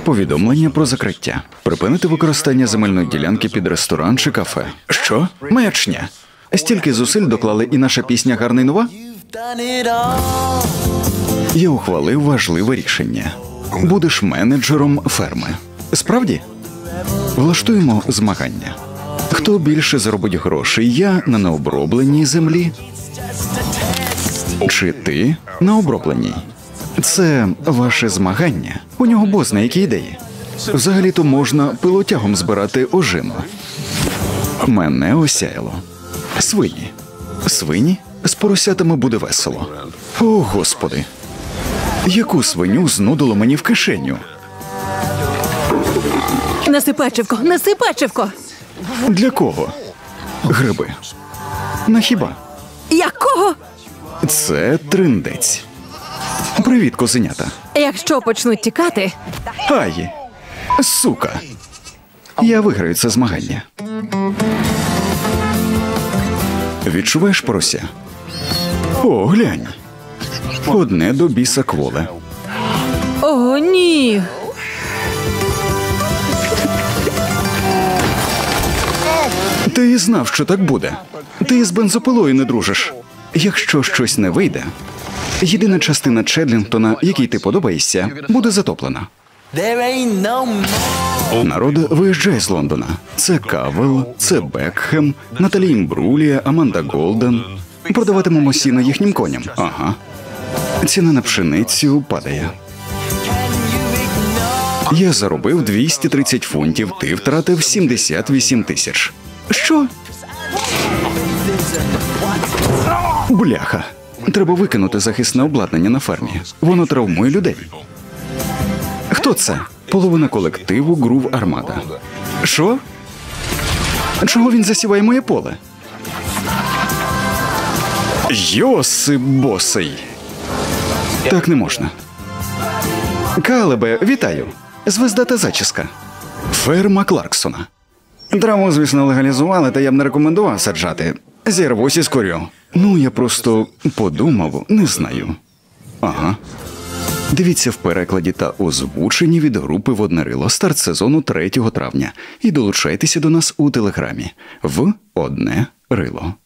Повідомлення про закриття. Припинити використання земельної ділянки під ресторан чи кафе. Що? Маячня. Стільки зусиль доклали, і наша пісня гарна й нова? Я ухвалив важливе рішення. Будеш менеджером ферми. Справді? Влаштуємо змагання. Хто більше заробить грошей? Я на необробленій землі? Чи ти на обробленій? Це ваше змагання. У нього бозна які ідеї. Взагалі-то можна пилотягом збирати ожину. Мене осяяло. Свині. Свині? З поросятами буде весело. О, Господи. Яку свиню знудило мені в кишеню? Неси печивко, неси печивко! Для кого? Гриби. На хіба? Якого? Це триндець. Привіт, козенята. Якщо почнуть тікати... Ай! Сука! Я виграю це змагання. Відчуваєш порося? О, глянь. Одне до біса кволе. О, ні! Ти і знав, що так буде. Ти з бензопилою не дружиш. Якщо щось не вийде, єдина частина Чедлінгтона, якій ти подобаєшся, буде затоплена. Народ виїжджає з Лондона. Це Кавел, це Бекхем, Наталі Імбрулія, Аманда Голден. Продаватимемо сіно їхнім коням. Ага. Ціна на пшеницю падає. Я заробив 230 фунтів, ти втратив 78 тисяч. Що? Бляха. Треба викинути захисне обладнання на фермі. Воно травмує людей. Хто це? Половина колективу Грув Армада. Що? Чого він засіває моє поле? Йосип босий. Так не можна. Калебе, вітаю. Звезда та зачіска. Ферма Кларксона. Траву, звісно, легалізували, та я б не рекомендував саджати. Зірвусь із курю. Ну, я просто подумав, не знаю. Ага. Дивіться в перекладі та озвученні від групи «Водне рило». Старт сезону 3 травня. І долучайтеся до нас у Телеграмі. В «Одне рило».